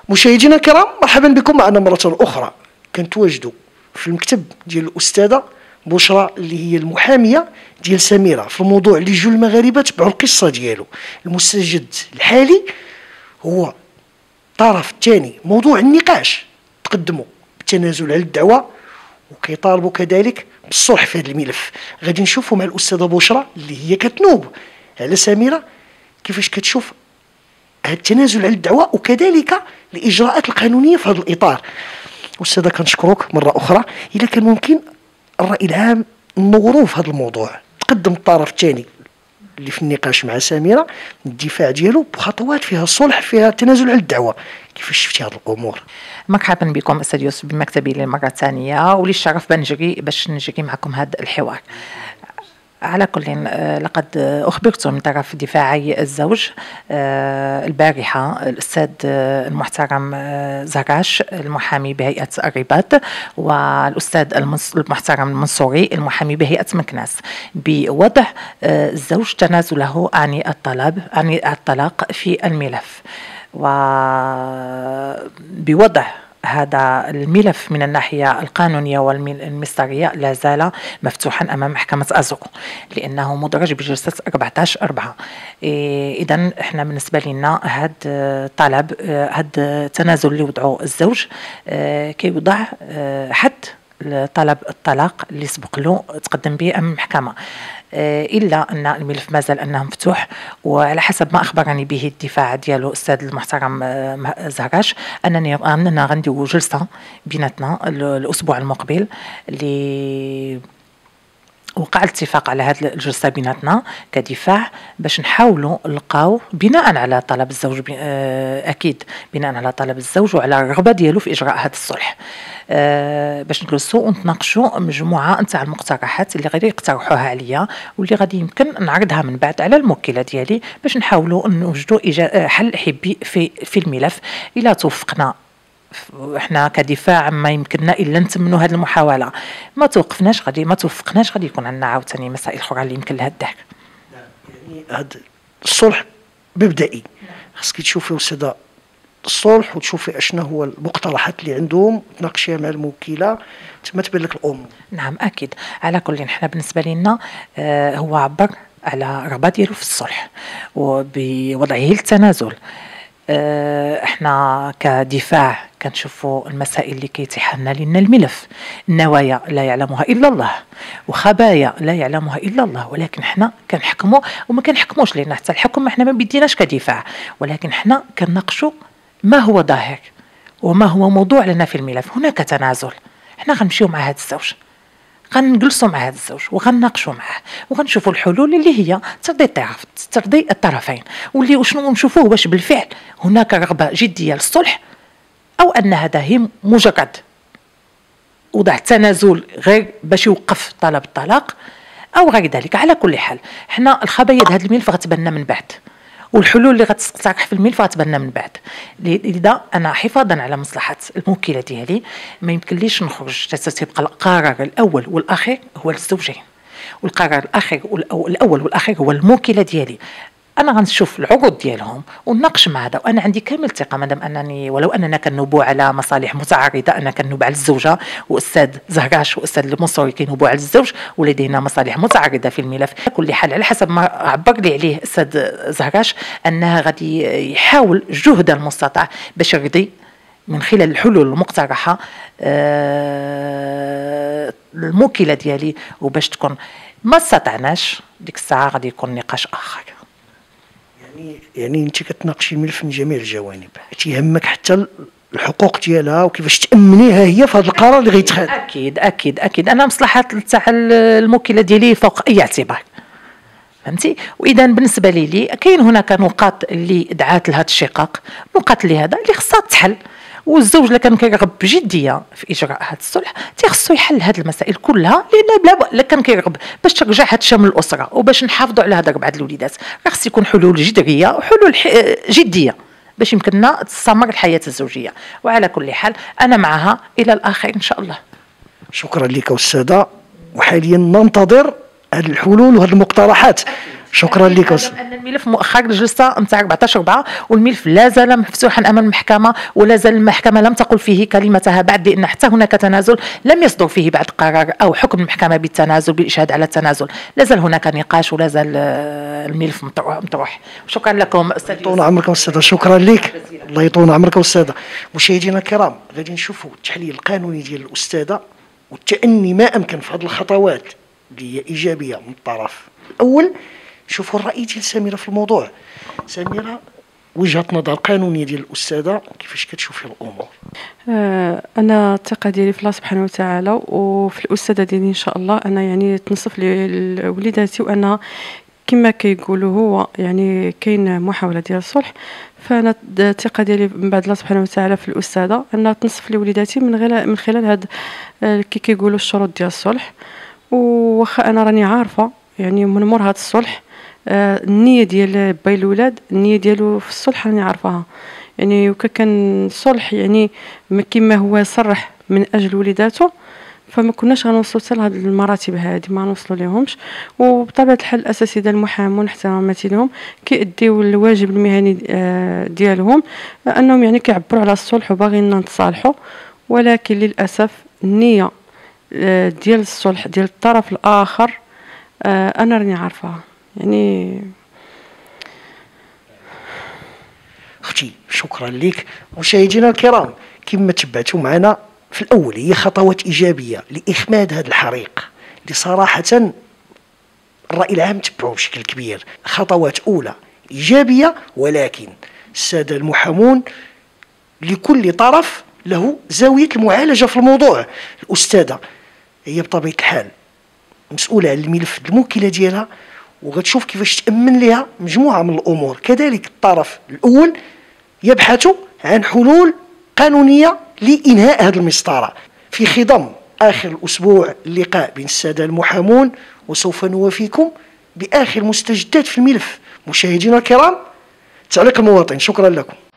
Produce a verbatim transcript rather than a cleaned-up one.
مشاهدينا الكرام، مرحبا بكم معنا مرة أخرى. كنتواجدوا في المكتب ديال الأستاذة بشرى اللي هي المحامية ديال سميرة في الموضوع اللي جو المغاربة تبعوا القصة ديالو. المستجد الحالي هو الطرف الثاني، موضوع النقاش تقدموا بالتنازل على الدعوة وكيطالبوا كذلك بالصلح في هذا الملف. غادي نشوفوا مع الأستاذة بشرى اللي هي كتنوب على سميرة كيفاش كتشوف هذا التنازل على الدعوة وكذلك الإجراءات القانونية في هذا الإطار. أستاذة كنشكروك مرة أخرى. إذا كان ممكن الرأي العام نوروه في هذا الموضوع، تقدم الطرف الثاني اللي في النقاش مع سميرة الدفاع ديالو بخطوات فيها الصلح، فيها التنازل على الدعوة. كيفاش شفتي هذه الأمور؟ مرحبا بكم أستاذ يوسف بمكتبي للمرة الثانية، ولي الشرف بنجري باش نجري معكم هذا الحوار. على كل لقد أخبرت من طرف دفاعي الزوج البارحة الأستاذ المحترم زراش المحامي بهيئة الرباط والأستاذ المحترم المنصوري المحامي بهيئة مكناس بوضع الزوج تنازله عن الطلب عن الطلاق في الملف، وبوضع هذا الملف من الناحية القانونية والمصدرية لا زال مفتوحا أمام محكمة أزو، لأنه مدرج بجلسة أربعة عشر أربعة. إذن إحنا بالنسبة لنا هذا الطلب، هذا التنازل اللي وضعه الزوج كيوضع حد طلب الطلاق اللي سبق له تقدم به أمام المحكمة، إلا أن الملف ما زال أنه مفتوح. وعلى حسب ما أخبرني به الدفاع ديالو الأستاذ المحترم زهراش أنني أننا غنديروا جلسة بيناتنا الأسبوع المقبل اللي وقع الاتفاق على هذه الجلسة بيناتنا كدفاع باش نحاولوا نلقاو بناء على طلب الزوج، أكيد بناء على طلب الزوج وعلى الرغبة ديالو في إجراء هذا الصلح، باش نجلسوا ونتناقشوا مجموعة نتاع المقترحات اللي غادي يقترحوها عليا واللي غادي يمكن نعرضها من بعد على الموكلة ديالي باش نحاولوا نوجدوا حل حبي في في الملف. إلا توفقنا احنا كدفاع ما يمكننا الا نتمنوا هذه المحاوله، ما توقفناش غادي ما توفقناش غادي يكون عندنا عاوتاني مسائل اخرى اللي يمكن لها الدهك. يعني هذا الصلح مبدئي خاصك تشوفي استاذه الصلح وتشوفي اشنا هو المقترحات اللي عندهم تناقشيها مع الموكله تما تبان لك الامور. نعم اكيد. على كل احنا بالنسبه لنا آه هو عبر على الرغبه ديالو في الصلح وبوضعه التنازل. احنا كدفاع كنشوفوا المسائل اللي كيتيح لنا لنا الملف، النوايا لا يعلمها الا الله وخبايا لا يعلمها الا الله، ولكن احنا كنحكموا وما كنحكموش لان حتى الحكم احنا ما بديناش كدفاع، ولكن احنا كنناقشوا ما هو ظاهر وما هو موضوع لنا في الملف. هناك تنازل، احنا غنمشيو مع هذا الزوج، غنجلسوا مع هذا الزوج وغنناقشوا معاه وغنشوفوا الحلول اللي هي ترضي الطرف ترضي الطرفين، واللي وشنو نشوفوه واش بالفعل هناك رغبه جديه للصلح او ان هذا هي مجرد وضع تنازل غير باش يوقف طلب الطلاق او غير ذلك. على كل حال حنا الخبايا هذا الملف غتبنى من بعد والحلول اللي غتقترح في الملف غتبنى من بعد. لذا انا حفاظا على مصلحه الموكله ديالي ما يمكنليش نخرج، تتبقى القرار الاول والاخير هو للزوجين، والقرار الاخير الاول والاخير هو الموكله ديالي. انا غنشوف العروض ديالهم ونناقش مع هذا، وانا عندي كامل الثقه مادام انني ولو اننا كنوبوا على مصالح متعارضه، انا كنوب على الزوجه واستاذ زهراش واستاذ المنصوري كينوبوا على الزوج ولدينا مصالح متعارضه في الملف. على كل حال على حسب ما عبر لي عليه الاستاذ زهراش انها غادي يحاول جهد المستطاع باش يرضي من خلال الحلول المقترحه آه الموكله ديالي، وباش تكون ما استطعناش ديك الساعه غادي يكون نقاش اخر. يعني يعني انت كتناقشي الملف من جميع الجوانب، تيهمك حتى الحقوق ديالها وكيفاش تامنيها هي في هذا القرار اللي غيتخذ. اكيد اكيد اكيد انا مصلحات تاع الموكله ديالي فوق اي اعتبار، فهمتي. واذا بالنسبه لي لي كاين هناك نقاط اللي دعات لهذا الشقاق، نقاط اللي هذا اللي خصها تحل، والزوج اللي كان كيرغب بجديه في اجراء هذا الصلح تيخصو يحل هذه المسائل كلها، لان بلا لا كان كيرغب باش ترجع هذا شمل الاسره وباش نحافظوا على هذا ربعه الوليدات، راه خص يكون حلول جذريه وحلول جديه باش يمكننا تستمر الحياه الزوجيه. وعلى كل حال انا معها الى الاخر ان شاء الله. شكرا لك استاذه، وحاليا ننتظر هذه الحلول وهذه المقترحات شكرا لك. ان الملف مؤخر للجلسه نتاع أربعطاش أربعة والملف لا زال مفتوحا امام المحكمه، ولا زال المحكمه لم تقل فيه كلمتها بعد، لان حتى هناك تنازل لم يصدر فيه بعد قرار او حكم المحكمه بالتنازل بالاشهاد على التنازل. لا زال هناك نقاش ولا زال الملف مطروح. شكرا لكم استاذ. يطول عمرك استاذه. شكرا لك. الله يطول عمرك استاذه. مشاهدينا الكرام، غادي نشوفوا التحليل القانوني ديال الاستاذه والتأني ما امكن في هذه الخطوات اللي هي ايجابيه من الطرف الاول. شوفوا الراي ديال سميره في الموضوع. سميره، وجهه نظر قانونيه ديال الاستاذه، كيفاش كتشوفي الامور؟ آه انا الثقه ديالي في الله سبحانه وتعالى وفي الاستاذه ديالي ان شاء الله. انا يعني تنصف لوليداتي، وانا كما كيقولوا هو يعني كاين محاوله ديال الصلح. فانا الثقه ديالي من بعد الله سبحانه وتعالى في الاستاذه انها تنصف لوليداتي من غير من خلال هاد كي كيقولوا الشروط ديال الصلح. وواخا انا راني عارفه يعني من مور هذا الصلح آه النيه ديال باي الاولاد، النيه ديالو في الصلح راني عارفاها. يعني وكان الصلح يعني كما هو صرح من اجل وليداته، فما كناش غنوصلوا حتى لهاد المراتب هذه، ما نوصلوا لهمش. وبطبيعه الحال الاساسي ديال المحامون احتراماتي لهم كيأديو الواجب المهني آه ديالهم، انهم يعني كيعبروا على الصلح وباغيين نتصالحوا. ولكن للاسف النيه آه ديال الصلح ديال الطرف الاخر آه انا راني عارفاها. يعني اختي شكرا لك. مشاهدينا الكرام، كما تبعتوا معنا في الاول، هي خطوات ايجابيه لاخماد هذا الحريق اللي صراحه الراي العام تبعوه بشكل كبير. خطوات اولى ايجابيه، ولكن الساده المحامون لكل طرف له زاويه المعالجه في الموضوع. الاستاذه هي بطبيعه الحال مسؤوله على الملف الموكله ديالها، وغتشوف كيفاش تأمن لها مجموعة من الأمور. كذلك الطرف الأول يبحث عن حلول قانونية لإنهاء هذه المسطرة. في خضم آخر الأسبوع اللقاء بين السادة المحامون، وسوف نوافيكم بآخر مستجدات في الملف. مشاهدينا الكرام، تعليق المواطن. شكرا لكم.